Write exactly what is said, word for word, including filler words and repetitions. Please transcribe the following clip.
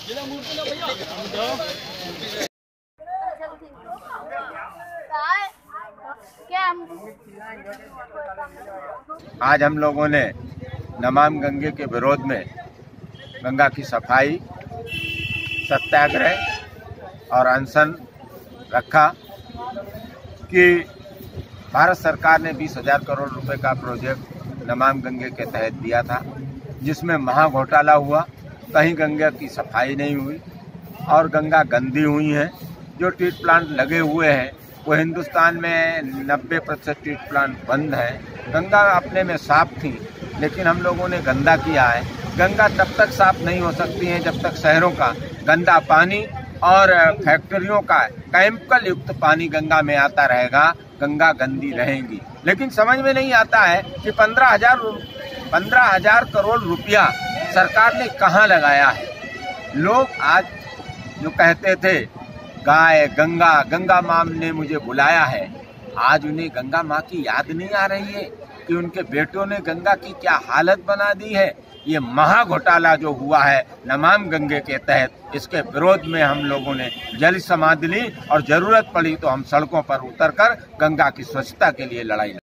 आज हम लोगों ने नमामि गंगे के विरोध में गंगा की सफाई, सत्याग्रह और अनशन रखा कि भारत सरकार ने बीस हजार करोड़ रुपए का प्रोजेक्ट नमामि गंगे के तहत दिया था, जिसमें महा घोटाला हुआ। कहीं गंगा की सफाई नहीं हुई और गंगा गंदी हुई है। जो ट्रीट प्लांट लगे हुए हैं वो हिंदुस्तान में नब्बे प्रतिशत ट्रीट प्लांट बंद है। गंगा अपने में साफ थी, लेकिन हम लोगों ने गंदा किया है। गंगा तब तक साफ नहीं हो सकती है जब तक शहरों का गंदा पानी और फैक्ट्रियों का केमिकल युक्त पानी गंगा में आता रहेगा। गंगा गंदी रहेगी। लेकिन समझ में नहीं आता है कि पंद्रह हजार पंद्रह हजार करोड़ रुपया सरकार ने कहाँ लगाया है। लोग आज जो कहते थे गाय गंगा गंगा माँ ने मुझे बुलाया है, आज उन्हें गंगा माँ की याद नहीं आ रही है कि उनके बेटों ने गंगा की क्या हालत बना दी है। ये महा घोटाला जो हुआ है नमामि गंगे के तहत, इसके विरोध में हम लोगों ने जल समाधि ली और जरूरत पड़ी तो हम सड़कों पर उतरकर गंगा की स्वच्छता के लिए लड़ाई